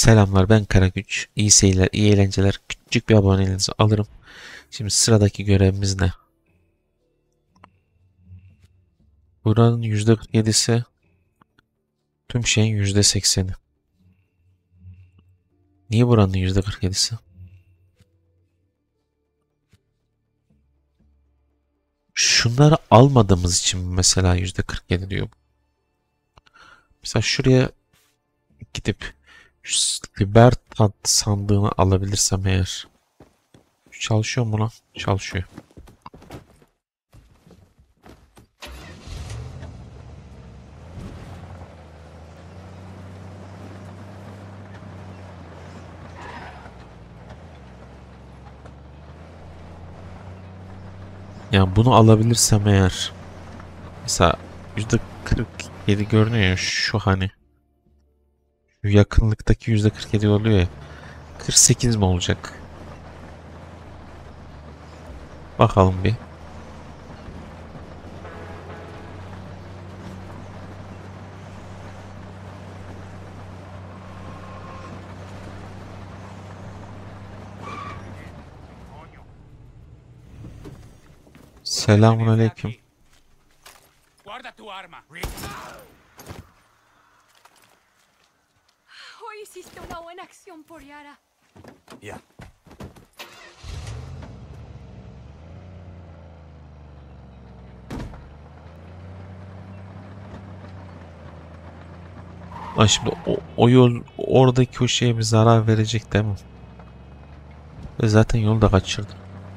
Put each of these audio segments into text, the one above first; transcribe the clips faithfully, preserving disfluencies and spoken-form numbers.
Selamlar, ben Karagüç. İyi seyirler, iyi eğlenceler. Küçük bir aboneliğinizi alırım. Şimdi sıradaki görevimiz ne? Buranın yüzde kırk yedisi, tüm şeyin yüzde sekseni. Niye buranın yüzde kırk yedisi? Şunları almadığımız için mi mesela yüzde kırk yedi diyor. Mesela şuraya gidip şu Libertad sandığını alabilirsem eğer. Çalışıyor mu lan? Çalışıyor. Yani bunu alabilirsem eğer. Mesela yüzde kırk yedi görünüyor ya şu hani. Şu yakınlıktaki yüzde kırk yedi oluyor ya. kırk sekiz mi olacak? Bakalım bir. Selamun aleyküm. Guarda tu arma. Hoy hiciste una buena acción por Yara. Ya. Lan şimdi o, o yol oradaki o şeye bir zarar verecek değil mi? Ve zaten yolu da kaçırdı.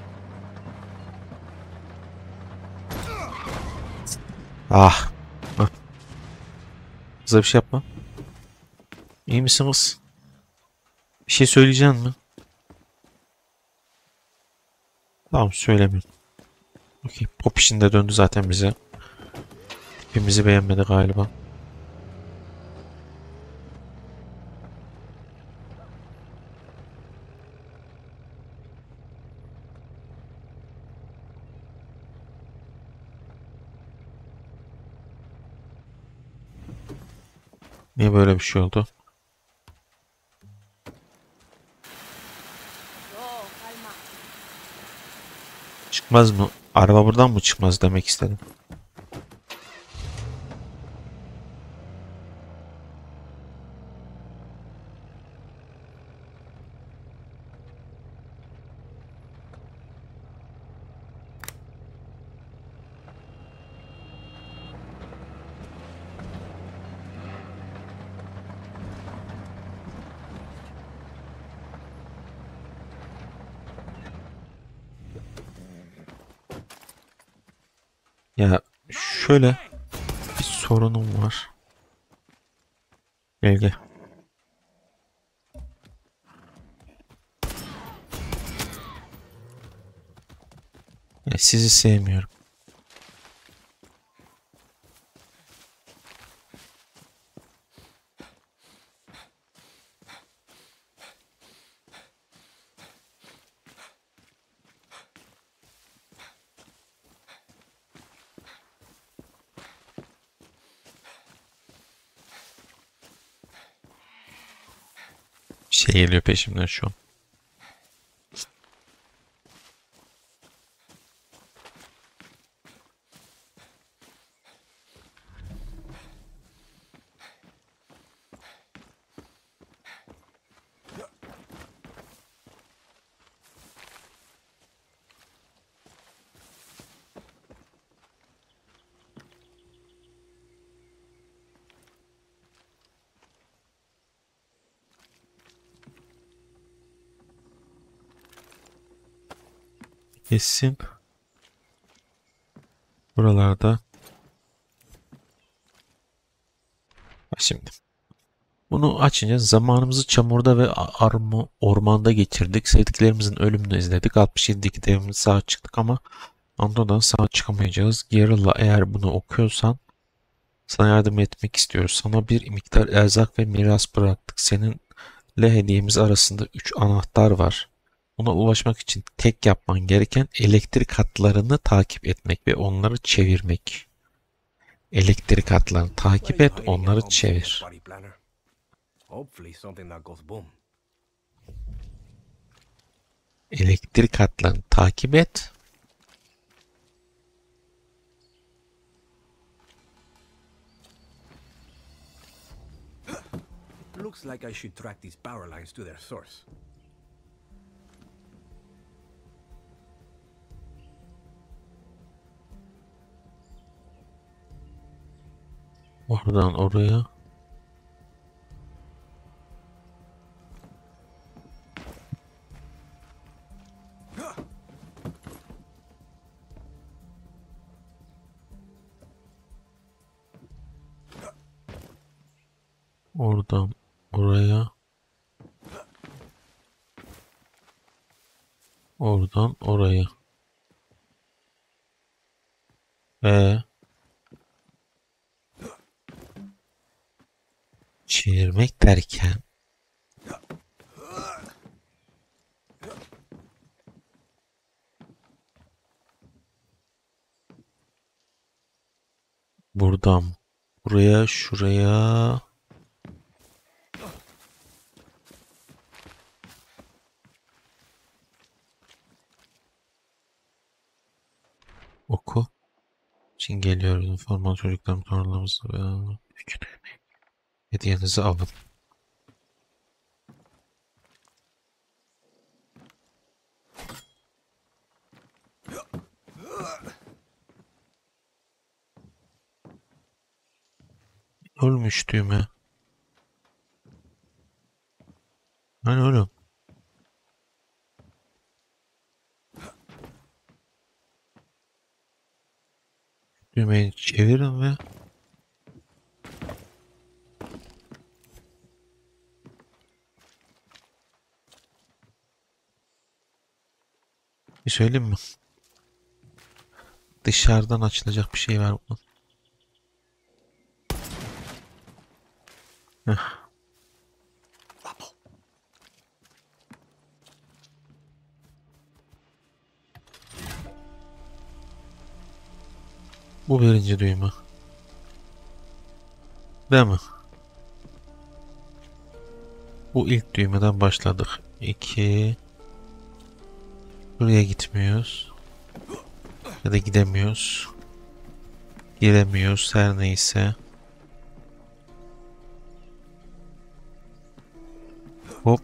Ah. Hah. Kıza bir şey yapma. İyi misin kız? Bir şey söyleyeceksin mi? Tamam söylemiyorum. Okey. Pop işinde döndü zaten bize. Tipimizi beğenmedi galiba. Niye böyle bir şey oldu? Yo, calma. Çıkmaz mı? Araba buradan mı çıkmaz demek istedim. Ya şöyle bir sorunum var. Gel gel. Ya sizi sevmiyorum. Bir şey geliyor peşimden şu an. Kesin buralarda. Bak şimdi. Bunu açınca zamanımızı çamurda ve arma, ormanda geçirdik. Sevdiklerimizin ölümünü izledik. altmış yedideki devimiz sağ çıktık ama Ando'dan sağ çıkamayacağız. Guerrilla, eğer bunu okuyorsan sana yardım etmek istiyoruz. Sana bir miktar erzak ve miras bıraktık. Seninle hediyemiz arasında üç anahtar var. Buna ulaşmak için tek yapman gereken elektrik hatlarını takip etmek ve onları çevirmek. Elektrik hatlarını takip et, onları çevir. Hopefully something that goes boom. Elektrik hatlarını takip et. Looks like I should track these power lines to their source. Oradan oraya. Oradan oraya. Oradan oraya. E çevirmek derken buradan buraya, şuraya. Oku. için geliyoruz. Üniformalı çocuklarım torunlarımızla beraber. Hediyenizi alın. Ölmüş düğme. Hani oğlum. Düğmeyi çevirin ve bir söyleyeyim mi? Dışarıdan açılacak bir şey var bunun. Heh. Bu birinci düğme. Değil mi? Bu ilk düğmeden başladık. İki. Buraya gitmiyoruz. Ya da gidemiyoruz. Giremiyoruz her neyse. Hop.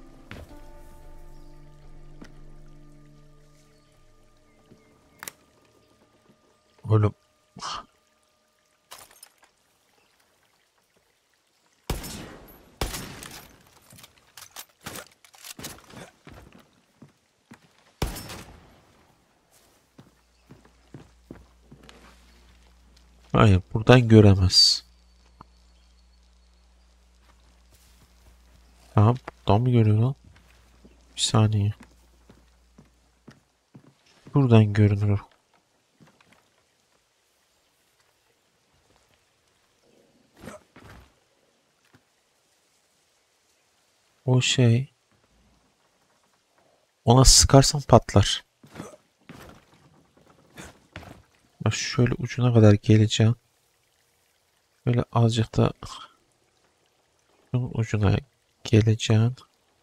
Oğlum. Hayır, buradan göremez. Tamam, buradan mı görüyor lan? Bir saniye. Buradan görünür. O şey. Ona sıkarsan patlar. Bak şöyle ucuna kadar geleceğim. Böyle azıcık da şunun ucuna geleceğim.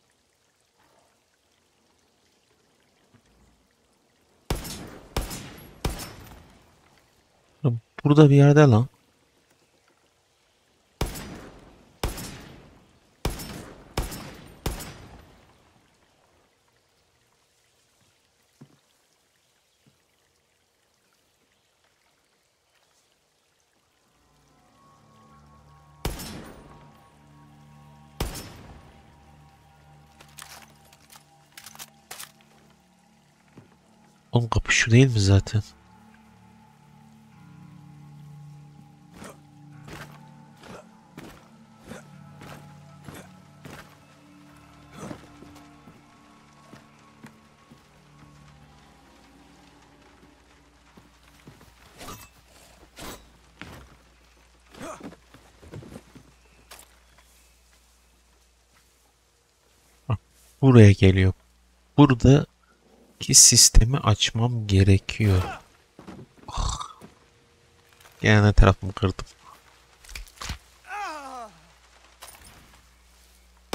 Burada bir yerde lan. Oğlum kapı şu değil mi zaten? Buraya geliyor. Buradaki sistemi açmam gerekiyor. Ah. Gene ne tarafımı kırdım.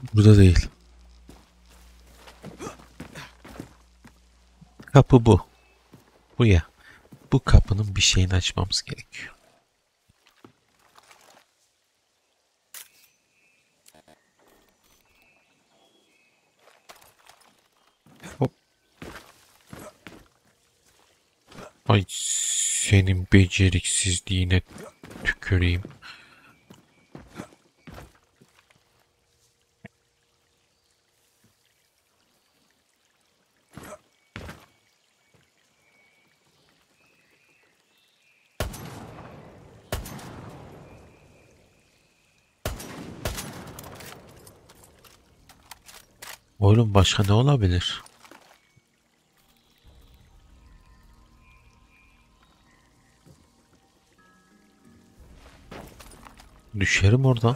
Burada değil. Kapı bu. Bu ya. Bu kapının bir şeyini açmamız gerekiyor. Hop. Ay senin beceriksizliğine tüküreyim. Oğlum başka ne olabilir? Düşerim oradan.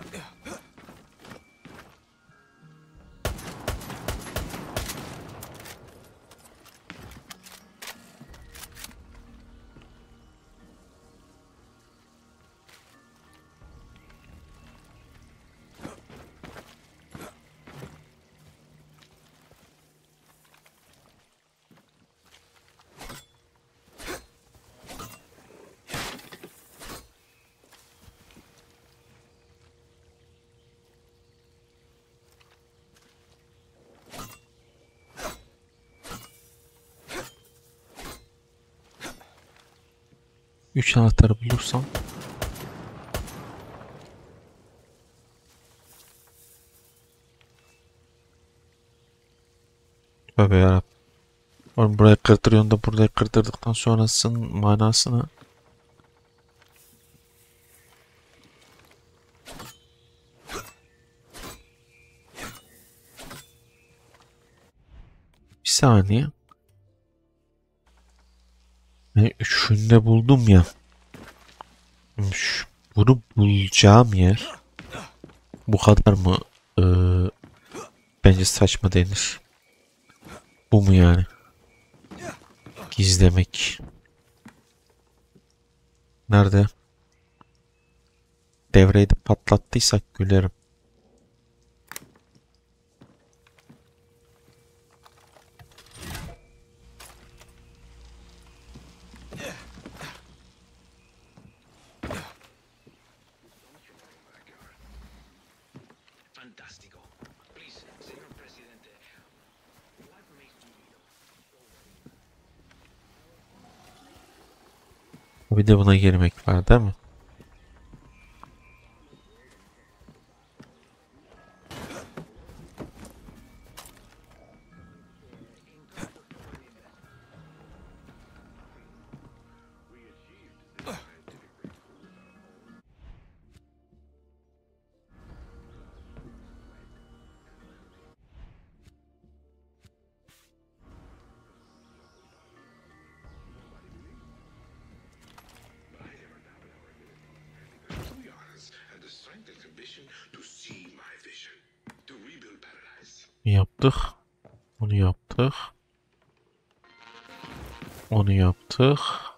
Üç anahtarı bulursam tövbe yarabbim. Oğlum burayı kırdırıyorsun da burayı kırdırdıktan sonrasının manasını bir saniye. Ben şunu da buldum ya. Şu- Bunu bulacağım yer bu kadar mı eee, bence saçma denir. Bu mu yani? Gizlemek. Nerede? Devreyi de patlattıysak gülerim. Fantástico. Please, señor presidente, what makes you Bir de buna girmek var değil mi? and the strength and ambition to see my vision, to rebuild paradise? Yaptık. Onu yaptık. Onu yaptık.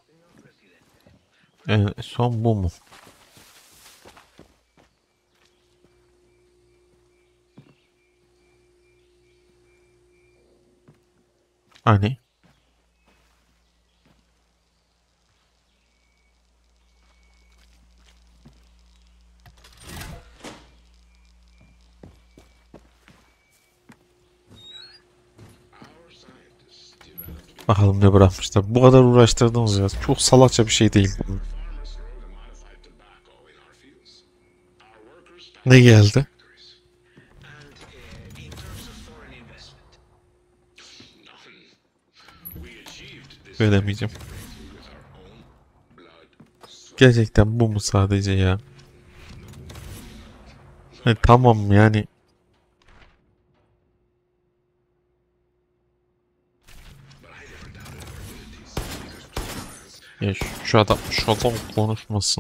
En son bu mu? Hani? Bakalım ne bırakmışlar. Bu kadar uğraştırdınız ya. Çok salakça bir şey değil. Farmers grow the modified tobacco in our fields. Our workers pack Ne geldi? factories. And uh, in terms of foreign investment, none. We achieved this Söylemeyeceğim. breakthrough with our own blood, sweat, Gerçekten bu mu sadece ya? E, tamam yani. Ya şu, şu adam şu adam konuşmasın.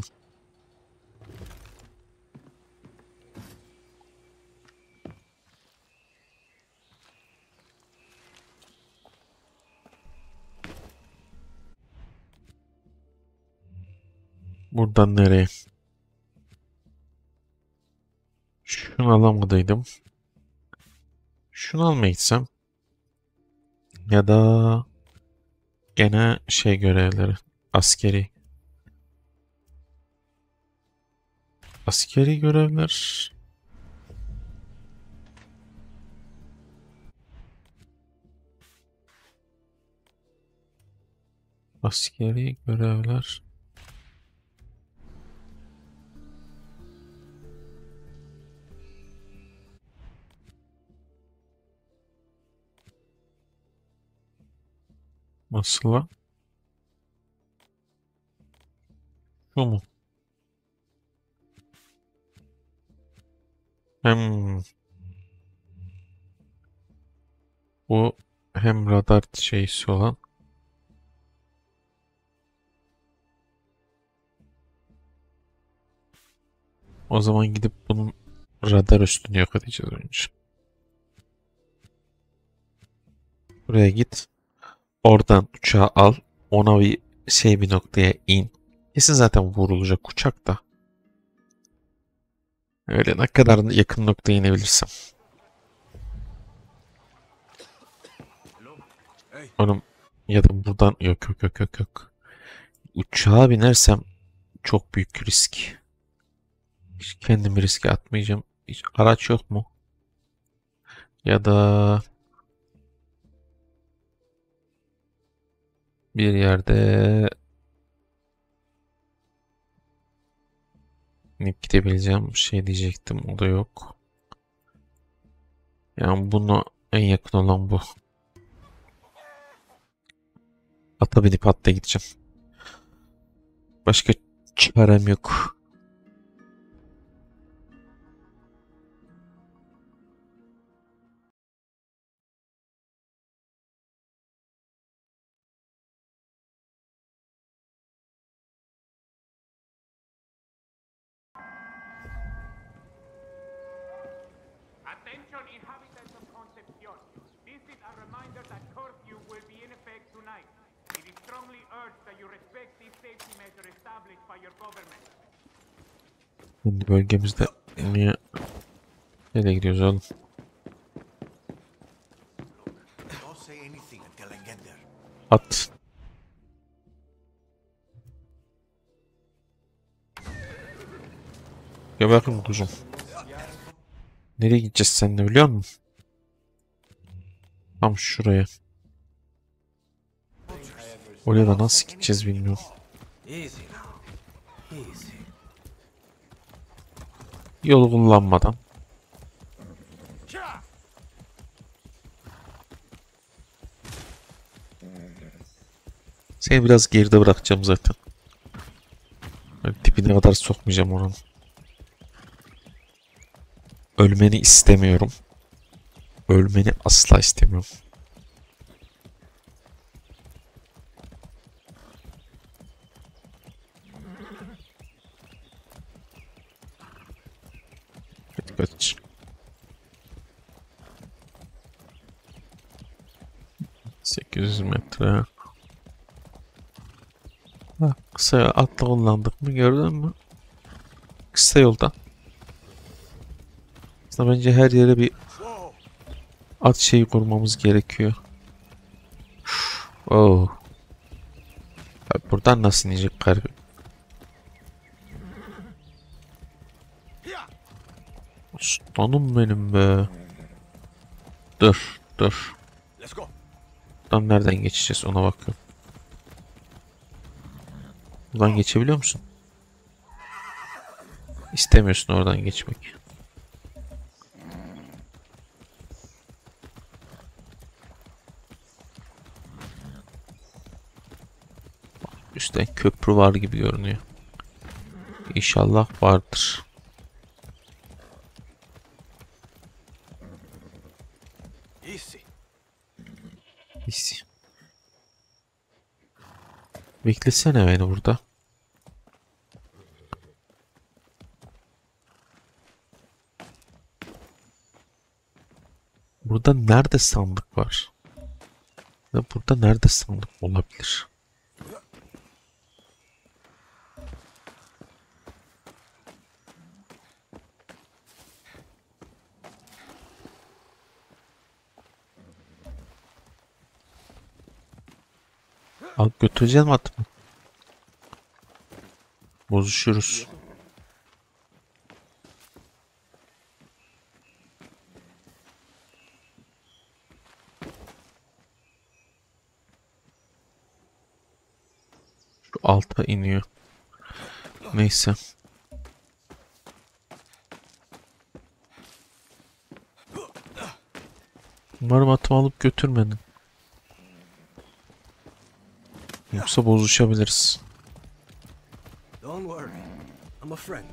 Buradan nereye? Şunu alamadıydım. Şunu almaya gitsem. Ya da gene şey görevleri. Askeri. Askeri görevler. Askeri görevler. Nasıl lan? Bu mu? Hem bu hem radar şeysi olan. O zaman gidip bunun radar üstünü yok edeceğiz önce. Buraya git. Oradan uçağı al. Ona bir şey bir noktaya in. Kesin zaten vurulacak uçak da. Öyle ne kadar yakın noktaya inebilirsem. Hey, Onun ya da buradan yok yok yok yok yok. Uçağa binersem çok büyük risk. Hiç kendimi riske atmayacağım. Hiç araç yok mu? Ya da bir yerde inip gidebileceğim şey diyecektim. O da yok. Yani bunu en yakın olan bu. Ata binip atla gideceğim. Başka çarem yok. Attention, inhabitants of Concepcion. This is a reminder that curfew will be in effect tonight. It is strongly urged that you respect these safety measures established by your government. Şimdi bölgemizde niye nereye gidiyoruz oğlum? Don't say anything until I get there. At. Gel bakayım kuzum. Nereye gideceğiz seninle biliyor musun? Tam şuraya. Oraya da nasıl gideceğiz bilmiyorum. easy now. Easy. Yol kullanmadan. Seni biraz geride bırakacağım zaten. Böyle dibine kadar sokmayacağım onun. Ölmeni istemiyorum. Ölmeni asla istemiyorum. Hadi kaç. sekiz yüz metre. Ha, kısa atla kullandık mı gördün mü? Kısa yoldan. Aslında bence her yere bir at şeyi kurmamız gerekiyor. Oh. Ya buradan nasıl inecek kargı? Aslanım benim be. Dur, dur. Let's go. Buradan nereden geçeceğiz ona bakıyorum. Buradan geçebiliyor musun? İstemiyorsun oradan geçmek. Üstten köprü var gibi görünüyor. İnşallah vardır. Easy. Neyse. Beklesene beni burada. Burada nerede sandık var? Ya burada nerede sandık olabilir? Alıp götüreceğim atımı. Bozuşuruz. Şu alta iniyor. Neyse. Umarım atımı alıp götürmedin. Yoksa bozuşabiliriz. Don't worry. I'm a friend.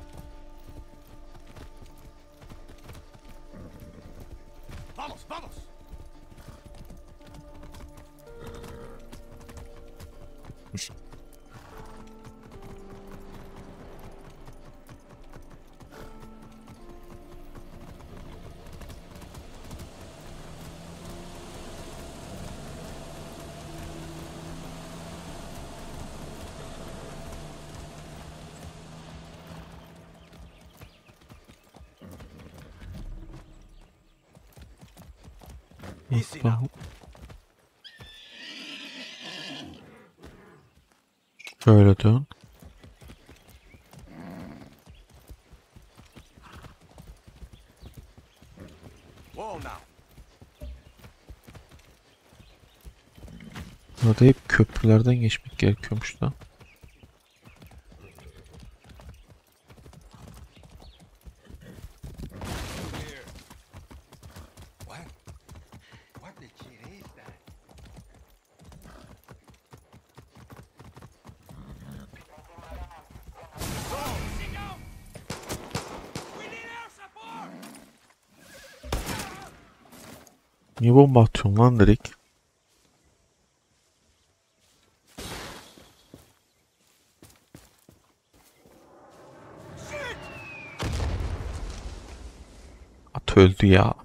Vamos, vamos. Easy now. Şöyle dön. Whoa now. Burada hep köprülerden geçmek gerekiyormuş da. What? What the shit is that? Niye bomba atıyorsun lan direkt? At öldü ya.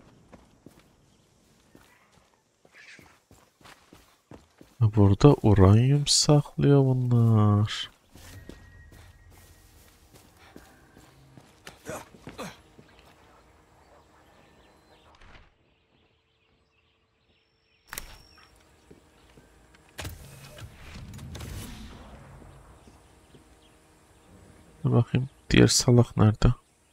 Burada uranyum saklıyor bunlar. Dur bakayım diğer salak nerede?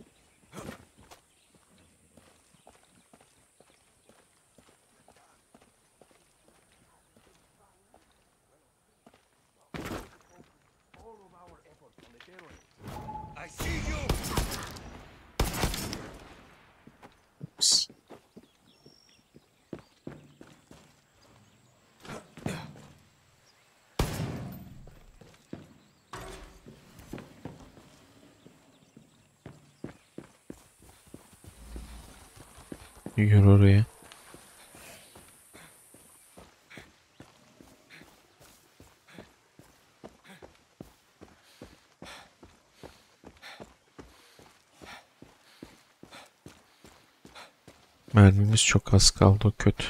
I see you. Psst. Yürü oraya. Mermimiz çok az kaldı, o kötü.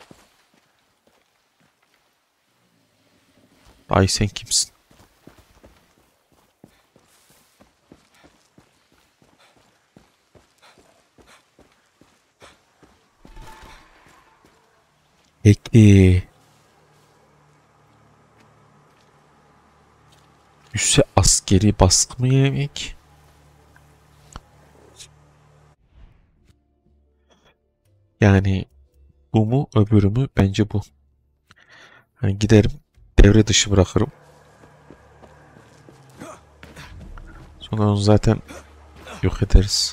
Ay sen kimsin? Peki. Üsse askeri baskı mı yemek? Yani bu mu öbürü mü? Bence bu. Hani giderim devre dışı bırakırım. Sonra onu zaten yok ederiz.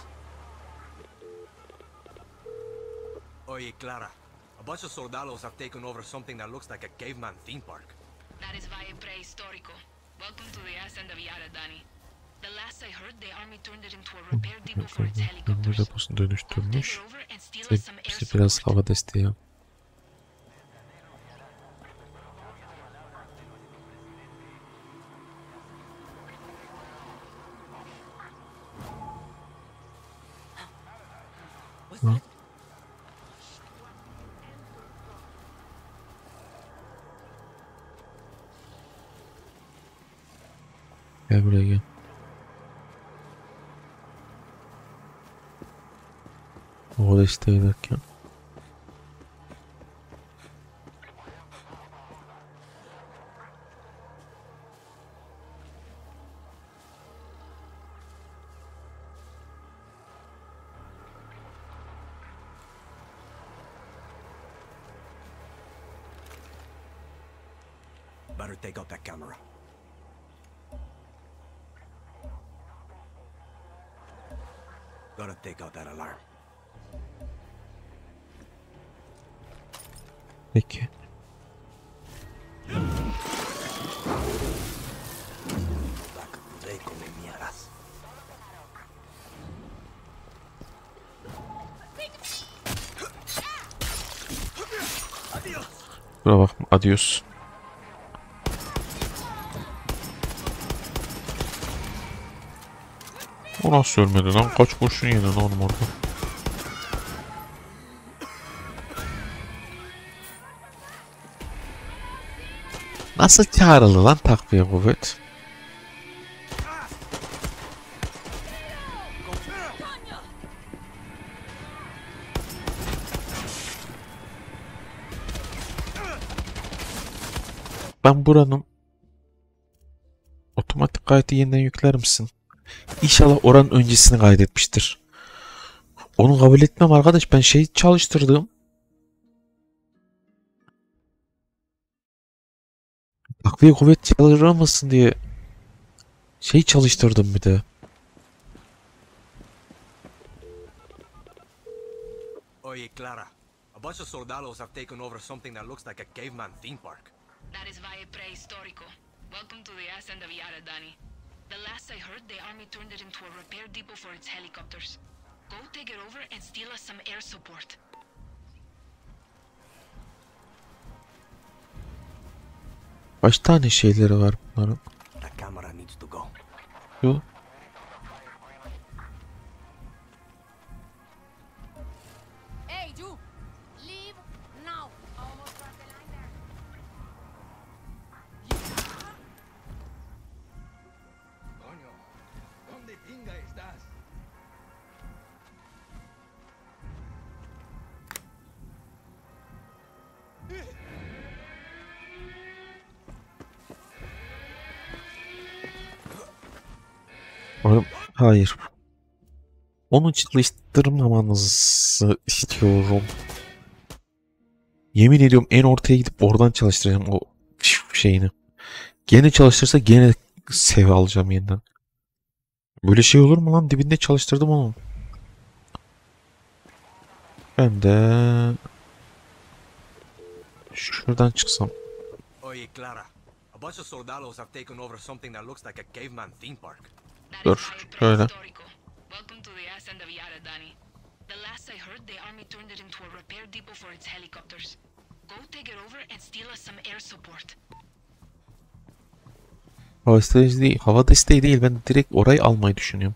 Oye, Clara. A bunch of soldados have taken over something that looks like a caveman theme park. That is Valle Prehistórico. Welcome to the Ascent of Yara, Danny. The last I heard, the army turned it into a repair depot for its Ömür helicopters. deposunu Go take dönüştürmüş. it over and steal Bize, us some air bize biraz support. hava desteği yap. Hı? Gel buraya gel. Hava desteği derken. Better take out that camera. Gotta take out that alarm. Peki. Back today con me mierdas. Kusura bakma. Adios. O nasıl ölmedi lan? Kaç kurşun yedin oğlum orada? Nasıl çağrılı lan takviye kuvvet? Ben buranın otomatik kaydı yeniden yükler misin? İnşallah oranın öncesini kaydetmiştir. Onu kabul etmem arkadaş. Ben şey çalıştırdım. Takviye kuvvet çalışılmasın diye şey çalıştırdım bir de. Oye, Clara. A bunch of soldados have taken over something that looks like a caveman theme park. That is Valle Prehistórico. Welcome to the Hacienda Villada, Danny. The last I heard, the army turned it into a repair depot for its helicopters. Go take it over and steal us some air support. Kaç tane şeyleri var bunların? That camera needs to go. Yo. Hey, you! Leave now! Almost crossed the line there. Coño, ¿dónde tinga estás? Oğlum, hayır. Onu çalıştırmamanızı istiyorum. Yemin ediyorum en ortaya gidip oradan çalıştıracağım o şeyini. Gene çalıştırsa gene sev alacağım yeniden. Böyle şey olur mu lan? Dibinde çalıştırdım onu. Ben de şuradan çıksam. Oye, Clara. A bunch of soldados have taken over something that looks like a caveman theme park. That Dur, is Valle şöyle. Prehistórico. Welcome to the Hacienda Villada, Danny. The last I heard, the army turned it into a repair depot for its helicopters. Go take it over and steal us some air support. Hava desteği değil. Hava desteği değil. Ben direkt orayı almayı düşünüyorum.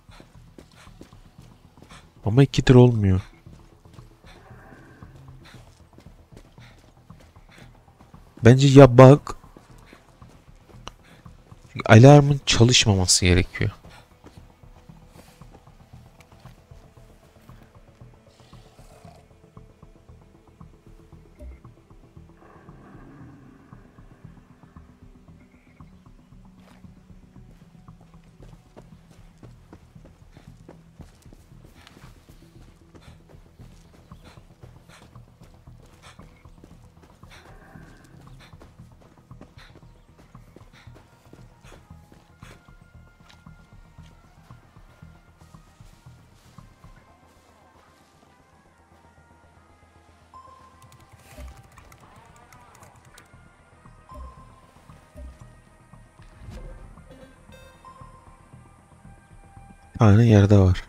Ama ikidir olmuyor. Bence ya bug. Çünkü alarmın çalışmaması gerekiyor. Tane yerde var.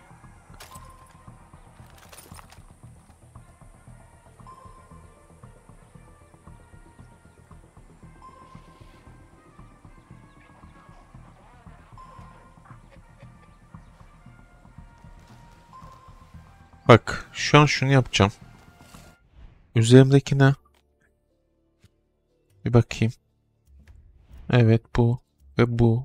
Bak, şu an şunu yapacağım. Üzerimdeki ne? Bir bakayım. Evet, bu ve bu.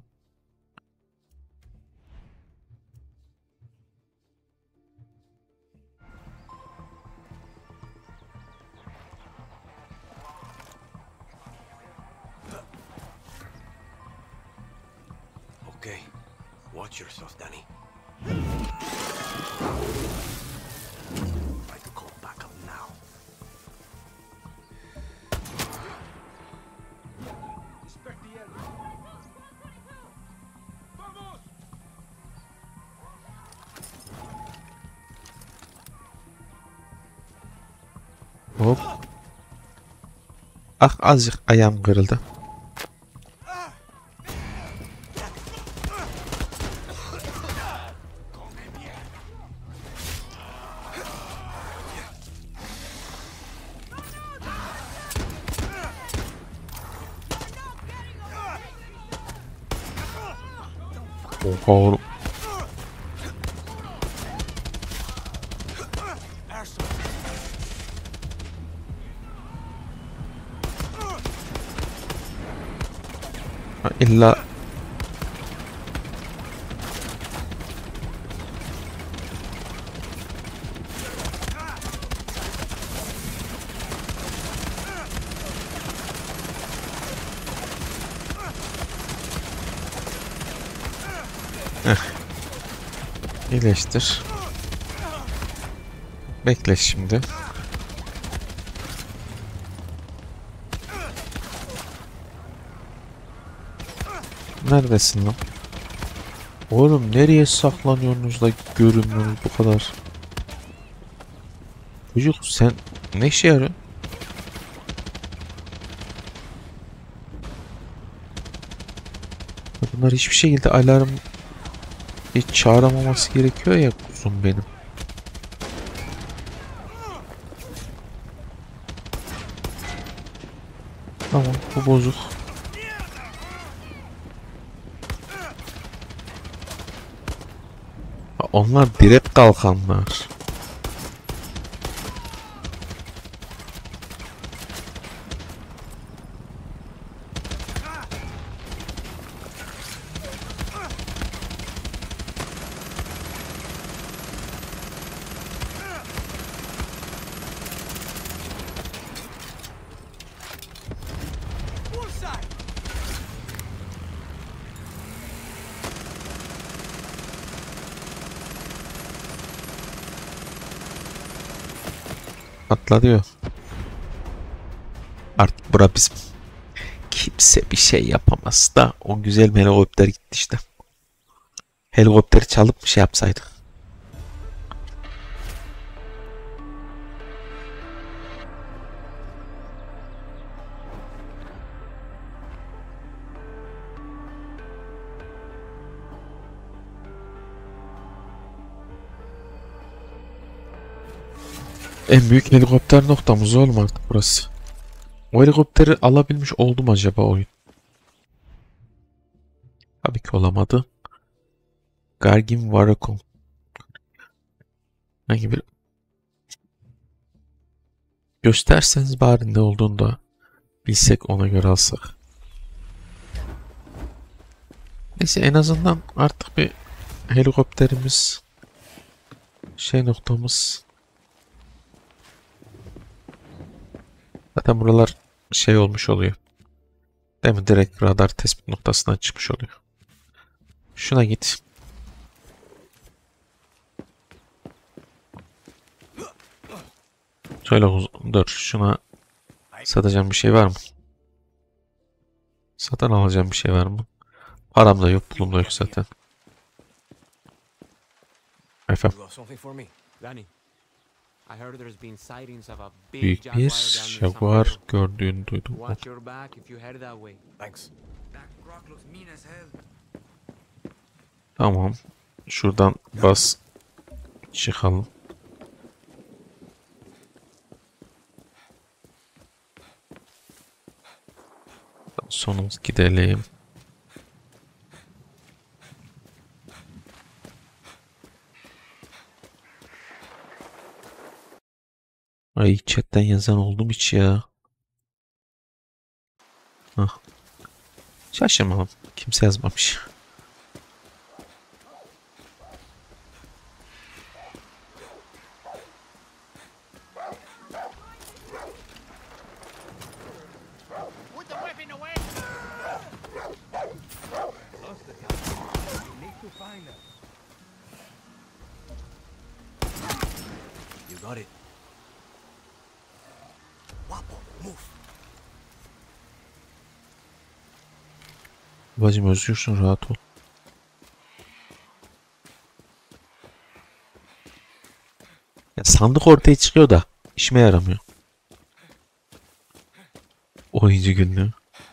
Okay. Watch yourself, Danny. Try to call back up now. Hop. Ah, azıcık ayağım kırıldı. Oha oğlum. Ha, İlla Heh. İyileştir. Bekle şimdi. Neredesin lan? Oğlum nereye saklanıyorsunuz da görünmüyorsunuz bu kadar? Çocuk sen ne işe yarıyorsun? Bunlar hiçbir şekilde alarm hiç çağıramaması gerekiyor ya kuzum benim. Tamam, bu bozuk. Ha, onlar direkt kalkanlar. Atla diyor. Artık bura bizim. Kimse bir şey yapamaz da o güzel helikopter gitti işte. Helikopteri çalıp bir şey yapsaydık. En büyük helikopter noktamız oğlum artık burası. O helikopteri alabilmiş oldum acaba oyun? Tabii ki olamadı. Gargin Varacon. Hangi bir... Gösterseniz bari ne olduğunu da bilsek, ona göre alsak. Neyse, en azından artık bir helikopterimiz, şey noktamız. Zaten buralar şey olmuş oluyor. Değil mi? Direkt radar tespit noktasından çıkmış oluyor. Şuna git. Şöyle dur. Şuna satacağım bir şey var mı? Satın alacağım bir şey var mı? Param da yok, pulum da yok zaten. Efendim. Büyük bir jaguar gördüğünü duydum. Tamam. Şuradan bas. Çıkalım. Sonumuz gidelim. Ay, chatten yazan oldum hiç ya. Hah. Şaşırmam. Kimse yazmamış. You got it. Wapo, move. Bacım özgürsün, rahat ol. Ya sandık ortaya çıkıyor da işime yaramıyor. oyuncu günlüğü.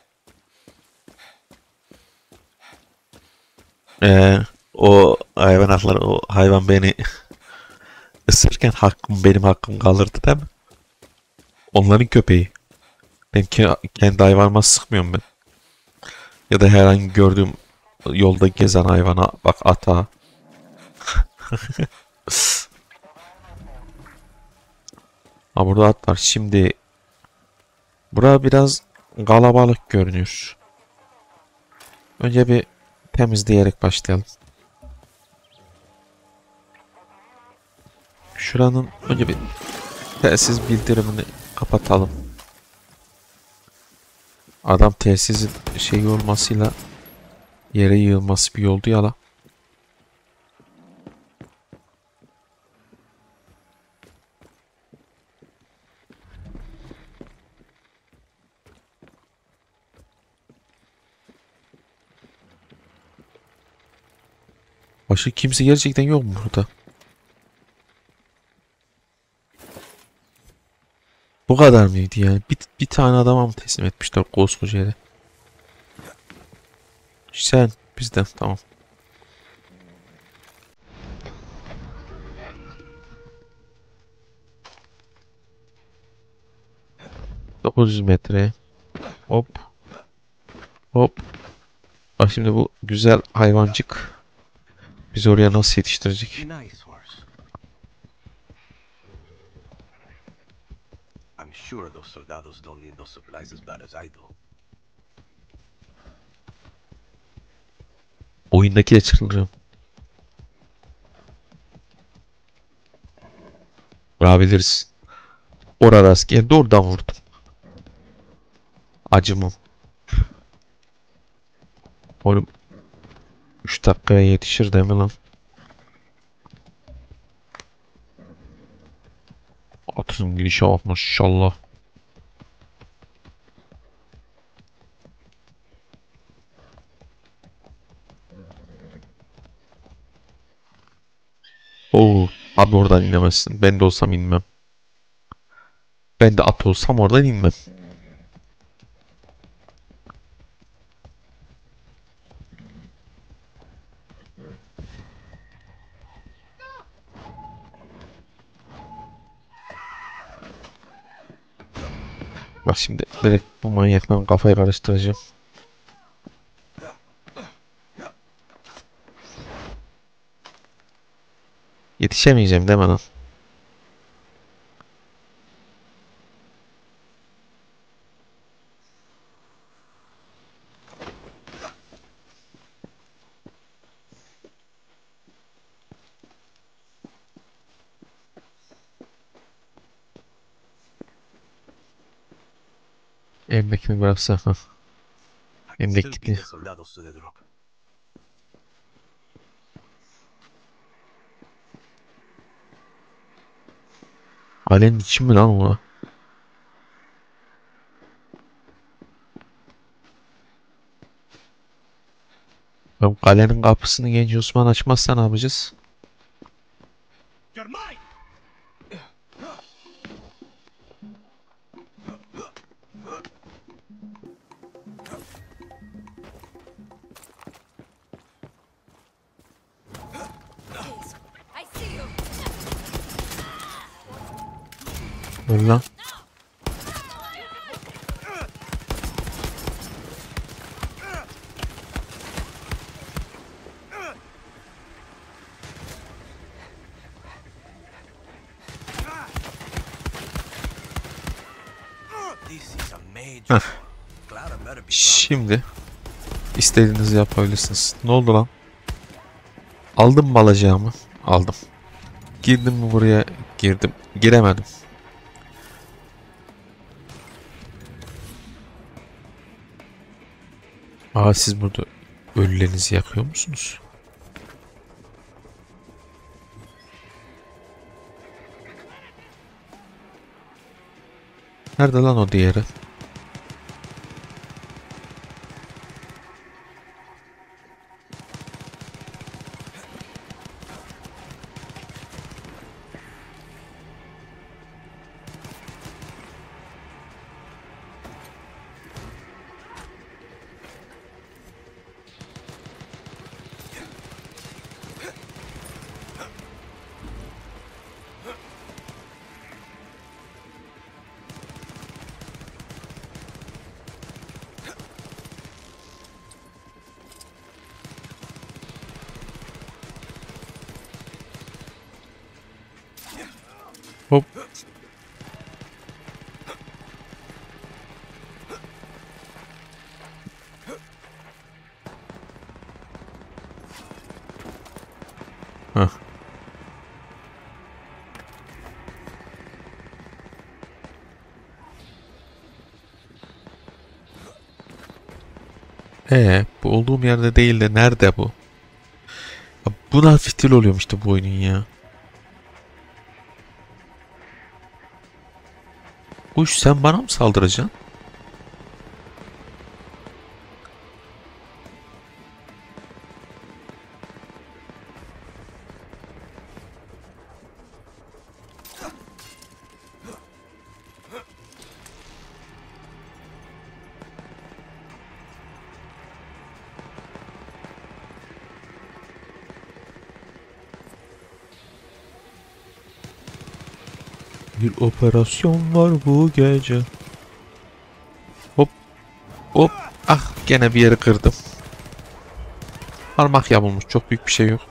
Ee, o hayvan hakları, o hayvan beni ısırırken hakkım benim hakkım kalırdı değil mi? Onların köpeği. Ben ke- kendi hayvanıma sıkmıyorum ben. Ya da herhangi gördüğüm yolda gezen hayvana bak ata. Ha burada at var. Şimdi bura biraz kalabalık görünüyor. Önce bir temizleyerek başlayalım. Şuranın önce bir telsiz bildirimini kapatalım. Adam telsizin şeyi olmasıyla yere yığılması bir oldu ya la. Başka kimse gerçekten yok mu burada? Bu kadar mıydı yani? Bir, bir tane adama mı teslim etmişler koskoca yere? Sen bizden tamam. dokuz yüz metre. Hop. Hop. Bak şimdi bu güzel hayvancık bizi oraya nasıl yetiştirecek? Nice horse. I'm sure those soldados don't need those supplies as bad as I do. Oyundaki de çıldırıyorum. Vurabiliriz. Orada asker oradan vurdum. Acımam. Oğlum üç dakikaya yetişir değil mi lan? Atın girişe bak maşallah. Oo, abi oradan inemezsin. Ben de olsam inmem. Ben de at olsam oradan inmem. Bak şimdi direkt bu manyakların kafayı karıştıracağım. Yetişemeyeceğim değil mi lan? Emmek mi bıraksa? Hah. I can Emmek still gitti. beat the soldados to the drop. Alenin için mi lan o? Ben kalenin kapısını Genç Osman açmazsa ne yapacağız? You're mine! I see you. Öl lan. This is a major. Clara better be proud. Şimdi istediğinizi yapabilirsiniz. Ne oldu lan? Aldım mı alacağımı? Aldım. Girdim mi buraya? Girdim. Giremedim. Aa siz burada ölülerinizi yakıyor musunuz? Nerede lan o diğeri? Ee, bu olduğum yerde değil de nerede bu? Ya buna fitil oluyorum işte bu oyunun ya. Kuş sen bana mı saldıracaksın? Bir operasyon var bu gece. Hop hop. Ah gene bir yeri kırdım. Parmak yamulmuş. Çok büyük bir şey yok.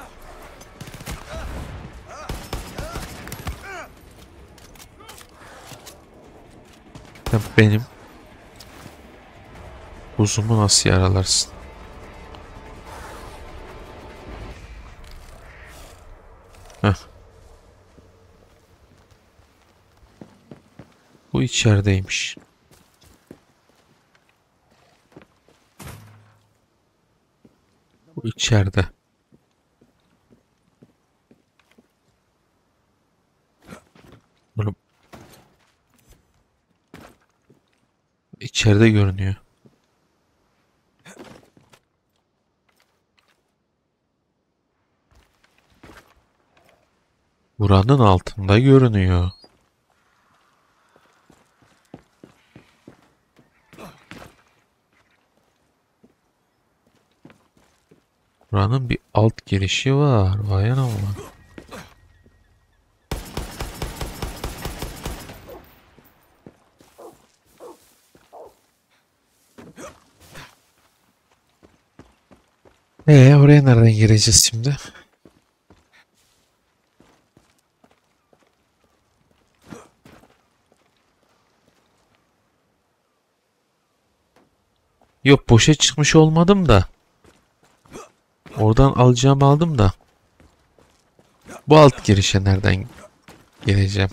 Sen benim kuzumu nasıl yaralarsın? Heh. Bu içerideymiş. Bu içeride. Bunu içeride görünüyor. Buranın altında görünüyor. Buranın bir alt girişi var. Vay anam var. Ee, oraya nereden gireceğiz şimdi? Yok boşa çıkmış olmadım da. Oradan alacağımı aldım da. Bu alt girişe nereden geleceğim?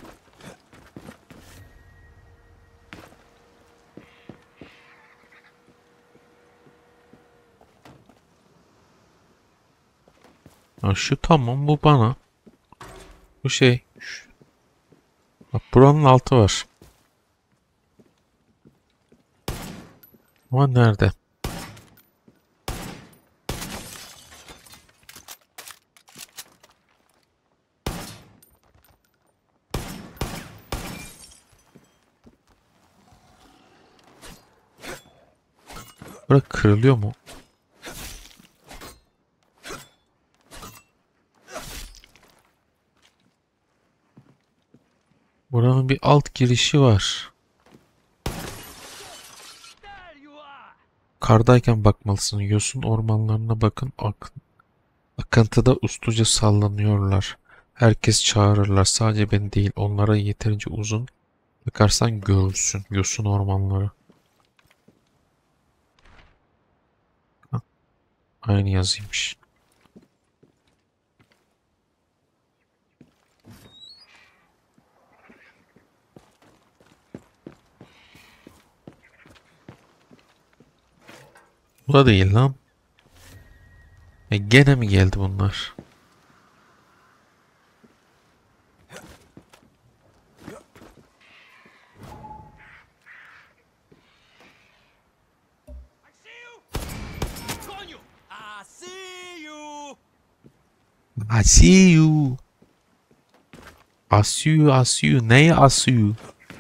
Ha, şu tamam bu bana. Bu şey. Şu. Bak buranın altı var. Ama nerede? Bura kırılıyor mu? Buranın bir alt girişi var. Kardayken bakmalısın. Yosun ormanlarına bakın. Ak akıntıda usluca sallanıyorlar. Herkes çağırırlar. Sadece beni değil. Onlara yeterince uzun bakarsan görürsün. Yosun ormanları. Ha, aynı yazıymış. Bu da değil lan. E gene mi geldi bunlar? Coño! I see you! I see you. Asıyor asıyor. Neye asıyor?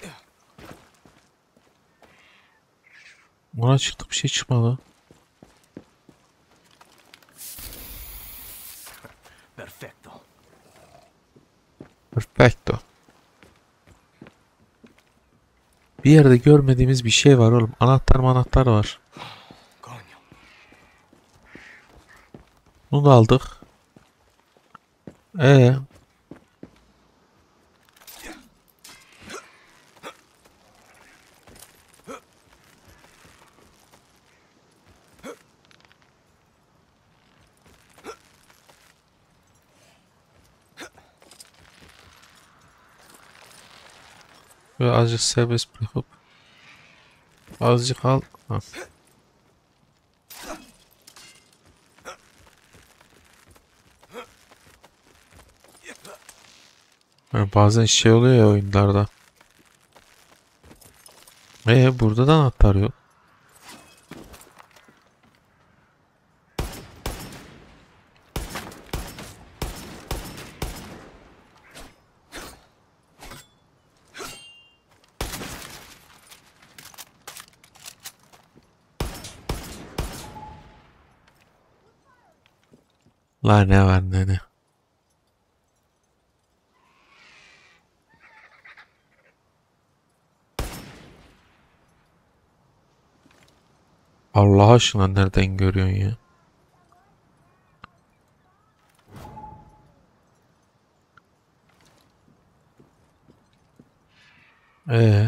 Ona çıktı bir şey çıkmadı. Perfecto. Perfecto. Bir yerde görmediğimiz bir şey var oğlum. Anahtar manahtar var. Coño. Bunu da aldık. Ee. Böyle azıcık serbest bırakıp azıcık al. Ha. Yani bazen şey oluyor ya oyunlarda. Ee burada da anahtar yok. La ne var ne ne. Allah aşkına nereden görüyorsun ya? Ee,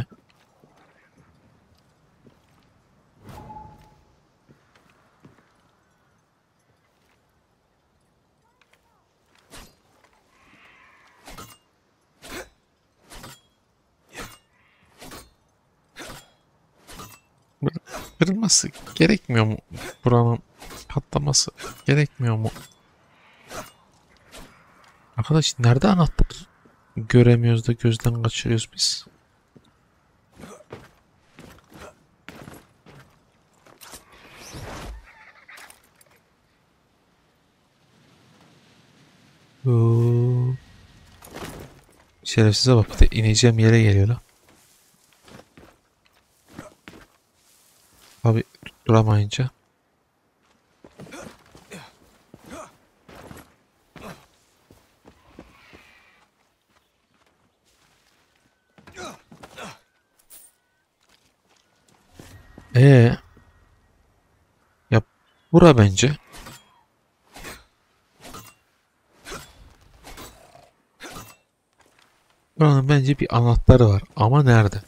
kırılması gerekmiyor mu? Buranın patlaması gerekmiyor mu? Arkadaş nerede anahtar? Göremiyoruz da gözden kaçırıyoruz biz. Oo. Şerefsize bak, bir de ineceğim yere geliyor lan. Abi tutturamayınca. Ee, ya bura bence. Buranın bence bir anahtarı var ama nerede?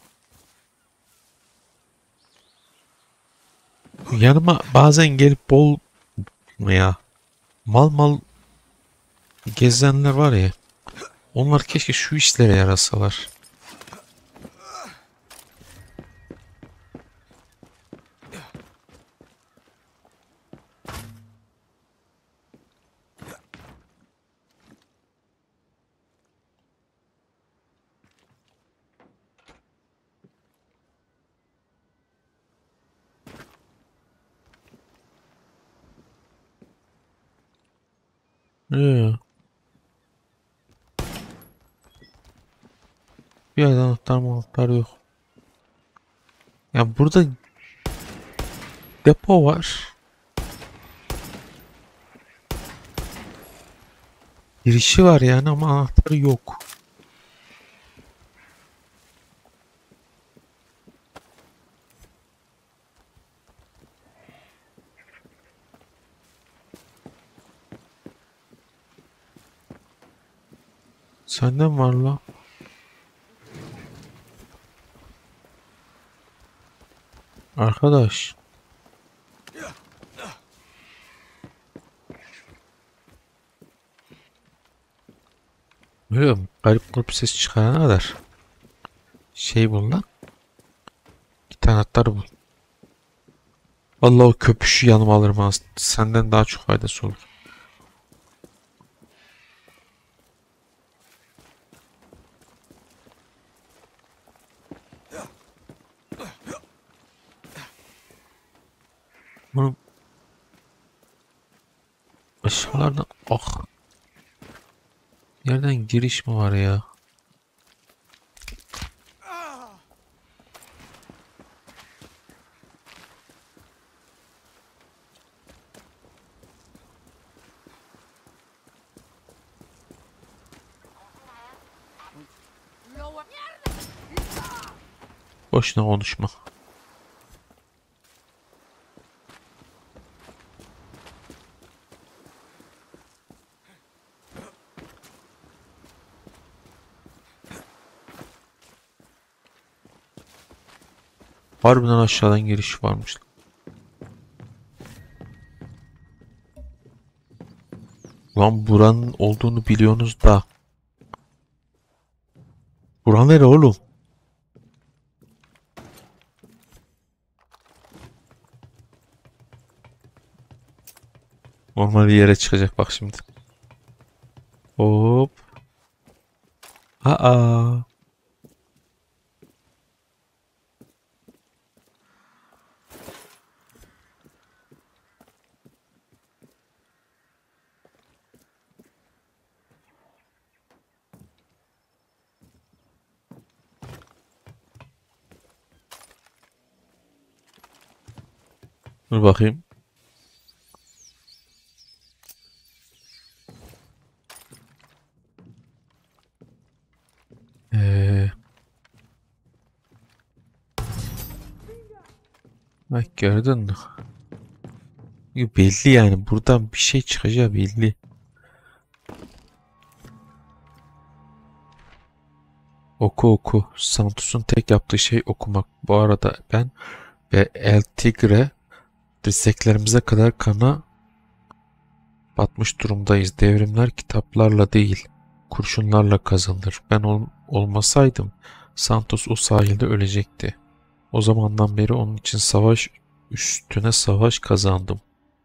Yanıma bazen gelip bol ya mal mal gezenler var ya. Onlar keşke şu işlere yarasalar. Ee, bir yerden anahtar anahtar yok. Ya burada depo var. Girişi var yani ama anahtarı yok. Senden var la. Arkadaş. Biliyorum, garip grup ses çıkarana kadar şey bul lan. İki tane anahtar bul. Vallahi o köpüşü yanıma alırım aslında. Senden daha çok faydası olur. Bunu aşağılardan ah. Yerden giriş mi var ya? Lower. Boşuna konuşma. Harbiden aşağıdan giriş varmış. Lan buranın olduğunu biliyorsunuz da. Bura nere oğlum? Normal bir yere çıkacak bak şimdi. Hop. Ha Aa. Dur bakayım. Ee, bak gördün mü? Belli yani buradan bir şey çıkacağı belli. Oku oku. Santos'un tek yaptığı şey okumak. Bu arada ben ve El Tigre dirseklerimize kadar kana batmış durumdayız. Devrimler kitaplarla değil, kurşunlarla kazanılır. Ben ol olmasaydım Santos o sahilde ölecekti. O zamandan beri onun için savaş üstüne savaş kazandım.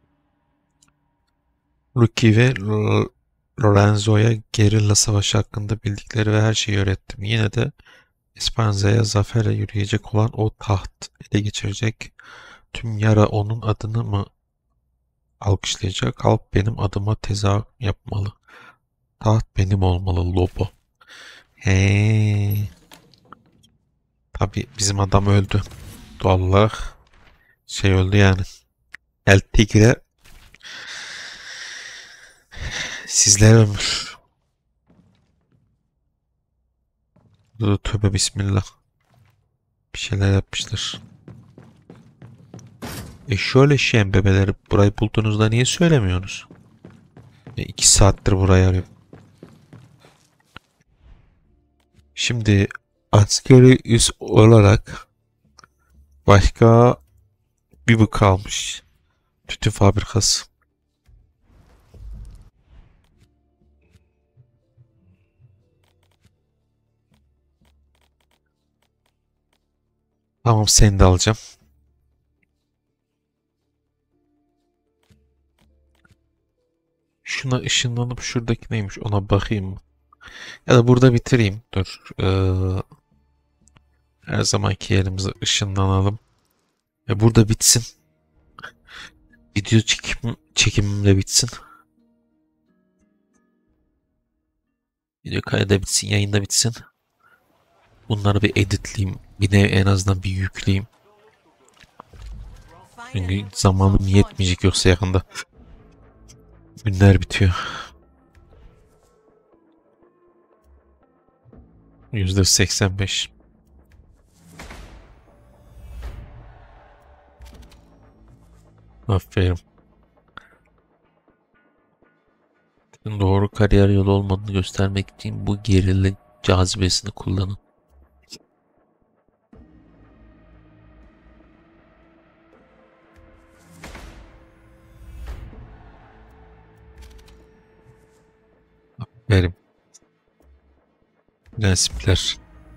Lucky ve L Lorenzo'ya gerilla savaşı hakkında bildikleri ve her şeyi öğrettim. Yine de Esperanza'ya zaferle yürüyecek olan o taht ele geçirecek. Tüm yara onun adını mı alkışlayacak? Halk benim adıma tezahür yapmalı. Taht benim olmalı Lobo. He. Tabi bizim adam öldü. Doğal olarak şey öldü yani. El Tigre sizlere ömür. Burada tövbe bismillah. Bir şeyler yapmışlar. E şöyle şeyin bebeleri burayı bulduğunuzda niye söylemiyorsunuz? E iki saattir burayı arıyorum. Şimdi askeri üs olarak başka bir bu kalmış. Tütün fabrikası. Tamam seni de alacağım. Şuna ışınlanıp şuradaki neymiş ona bakayım mı? Ya da burada bitireyim. Dur. Ee, her zamanki yerimize ışınlanalım. Ve burada bitsin. Video çekim, çekimim de bitsin. Video kaydı bitsin, yayında bitsin. Bunları bir editleyeyim. Bir de en azından bir yükleyeyim. Çünkü zamanım yetmeyecek yoksa yakında. Günler bitiyor. yüzde seksen beş. Aferin. Doğru kariyer yolu olmadığını göstermek için bu gerilla cazibesini kullanın. Aferin. Prensipler.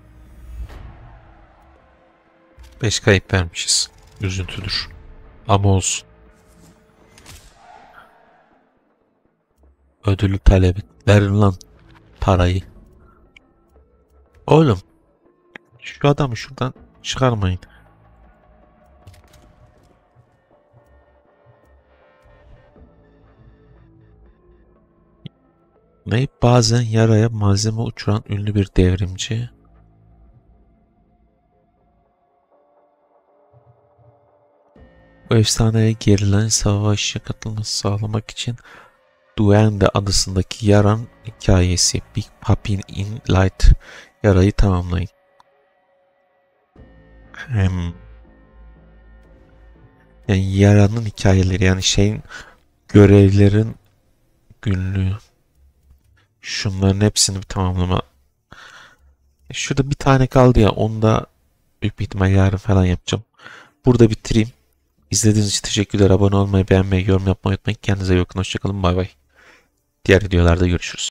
beş kayıp vermişiz. Üzüntüdür. Ama olsun. Ödülü talep et. Verin lan parayı. Oğlum. Şu adamı şuradan çıkarmayın. Ne bazen yaraya malzeme uçuran ünlü bir devrimci. Bu efsaneye gerilen savaşa katılması sağlamak için Duende adasındaki Yaran hikayesi Big Papi in Light yarayı tamamlayın. Hem yani Yaran'ın hikayeleri yani şeyin görevlerin günlüğü. Şunların hepsini bir tamamlama. Şurada bir tane kaldı ya onu da büyük bir ihtimal yarın falan yapacağım. Burada bitireyim. İzlediğiniz için teşekkürler. Abone olmayı, beğenmeyi, yorum yapmayı unutmayın. Kendinize iyi bakın. Hoşçakalın. Bay bay. Diğer videolarda görüşürüz.